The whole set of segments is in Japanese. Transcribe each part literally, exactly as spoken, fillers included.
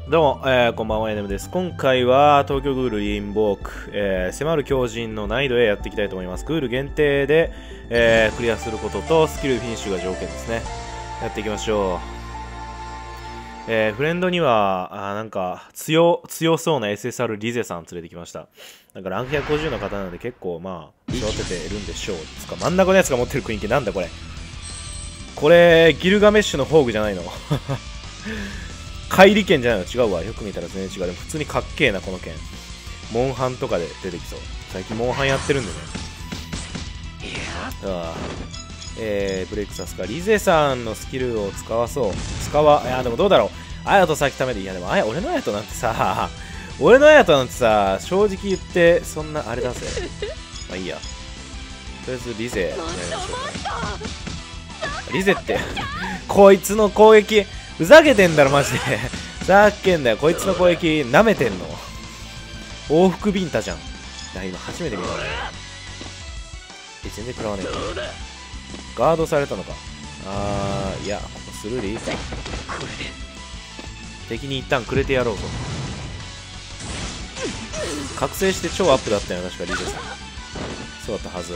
どうも、えー、こんばんは、エヌエム です。今回は東京グールインボーク、えー、迫る狂人の難易度へやっていきたいと思います。グール限定で、えー、クリアすることとスキルフィニッシュが条件ですね。やっていきましょう。えー、フレンドには、あなんか強、強そうな エスエスアール リゼさん連れてきました。なんかランクひゃくごじゅうの方なので結構まあ、育てているんでしょう。つか真ん中のやつが持ってる雰囲気なんだこれ。これ、ギルガメッシュの宝具じゃないの怪力剣じゃないの違うわ。よく見たら全然違う。でも普通にかっけえな、この剣。モンハンとかで出てきそう。最近モンハンやってるんでね。ああ。えー、ブレイクさすか。リゼさんのスキルを使わそう。使わ、いや、でもどうだろう。アヤト先ためでいいや、でも、あや、俺のアヤトなんてさ、俺のアヤトなんてさ、正直言って、そんな、あれだぜ。まあいいや。とりあえず、リゼやりましょうか。リゼって、こいつの攻撃、ふざけてんだろマジでふざけんだよ。こいつの攻撃なめてんの。往復ビンタじゃん。いや今初めて見た。え全然食らわねえ。ガードされたのか。あーいやここスルーでいいか。敵に一旦くれてやろうと。覚醒して超アップだったよ確かリゼさん。そうだったはず。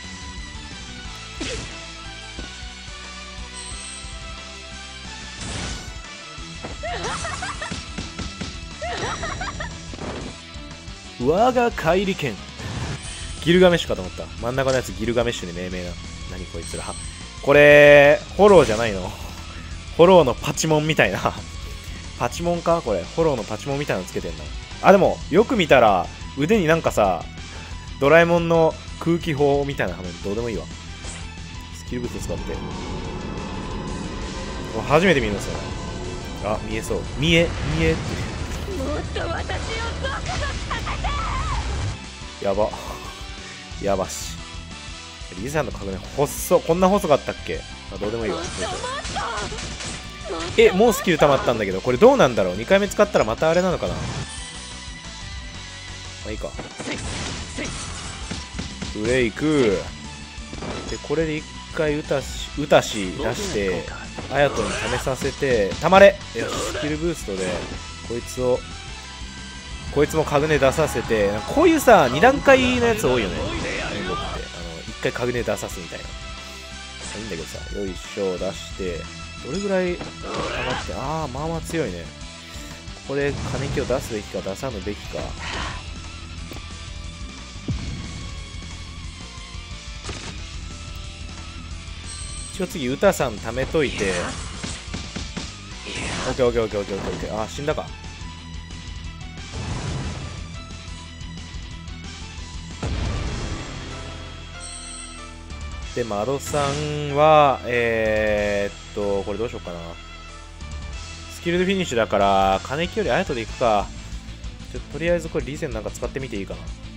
我が怪力剣ギルガメッシュかと思った。真ん中のやつギルガメッシュに命名な。何こいつら。これフォローじゃないの。フォローのパチモンみたいなパチモンかこれ。フォローのパチモンみたいなのつけてんな。あでもよく見たら腕になんかさドラえもんの空気砲みたいなはめどうでもいいわ。スキルブースト使って初めて見るんですよね。あ見えそう。見え見えってもっと私をゾクゾクさせて。やばやばし。リゼさんの角ね細っ。こんな細かったっけ。あどうでもいいわ。えもうスキル溜まったんだけどこれどうなんだろう。にかいめ使ったらまたあれなのかな。まあいいか。ブレイクでこれでいっかいウタシウタシ出してアヤトに試させてたまれ。よしスキルブーストでこいつをこいつもカグネ出させて。こういうさに段階のやつ多いよねレンゴって。あのいっかいカグネ出さすみたいな。いいんだけどさ。よいしょ出してどれぐらい上がって。ああまあまあ強いね。ここで金木を出すべきか出さぬべきか。一応次ウタさん貯めといて。オッケーオッケーオッケーオッケーオッケー。ああ死んだか。でマドさんはえー、っとこれどうしようかな。スキルドフィニッシュだから金木よりアヤトでいくか。ちょとりあえずこれリゼンなんか使ってみていいか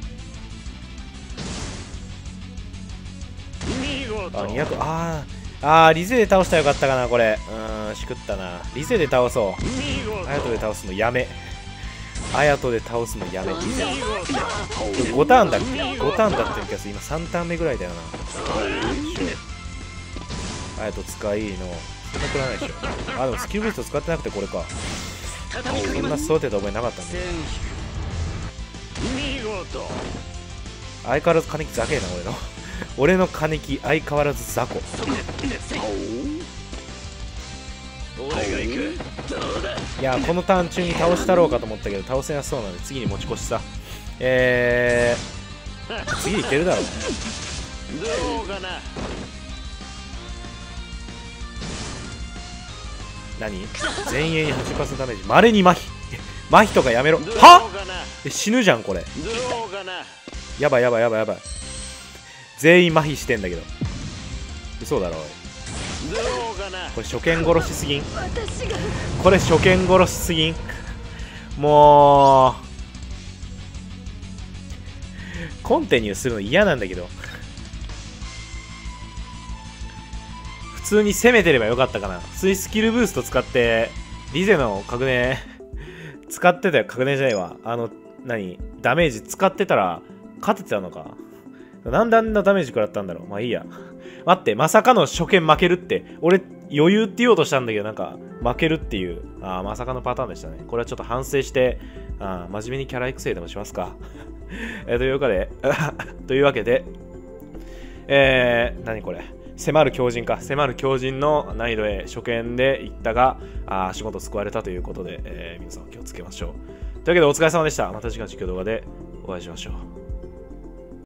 な。あにひゃく。あーあーリゼで倒したらよかったかなこれ。うーんしくったな。リゼで倒そう。アヤトで倒すのやめ。アヤトで倒すのやめ。ごターンだっけ。ごターンだってる気がする。今さんターン目ぐらいだよな。アヤト使いのそんなくらないでしょ。あでもスキルブースト使ってなくてこれか。そんな育てた覚えなかったんだよ。相変わらず金木ざけえな俺の俺の金木相変わらず雑魚。いやこのターン中に倒したろうかと思ったけど倒せなそうなので次に持ち越しさ。えー、次いけるだろう。何前衛に はちパーセント ダメージまれに麻痺麻痺とかやめろ。はえ死ぬじゃんこれ。やばいやばいやばいやばい。全員麻痺してんだけど嘘だろおい。これ初見殺しすぎん。これ初見殺しすぎん。もうコンティニューするの嫌なんだけど普通に攻めてればよかったかな。普通にスキルブースト使ってリゼの角根使ってたよ。角根じゃないわ。あの何ダメージ使ってたら勝ててたのか。なんであんなダメージ食らったんだろう。まあいいや。 待って、まさかの初見負けるって。俺、余裕って言おうとしたんだけど、なんか、負けるっていう、あーまさかのパターンでしたね。これはちょっと反省して、あ真面目にキャラ育成でもしますか。えー、というわけで、というわけで、えー、何これ。迫る強靭か。迫る強靭の難易度へ初見で行ったが、あ足元救われたということで、えー、皆さん気をつけましょう。というわけでお疲れ様でした。また次回の実況動画でお会いしましょう。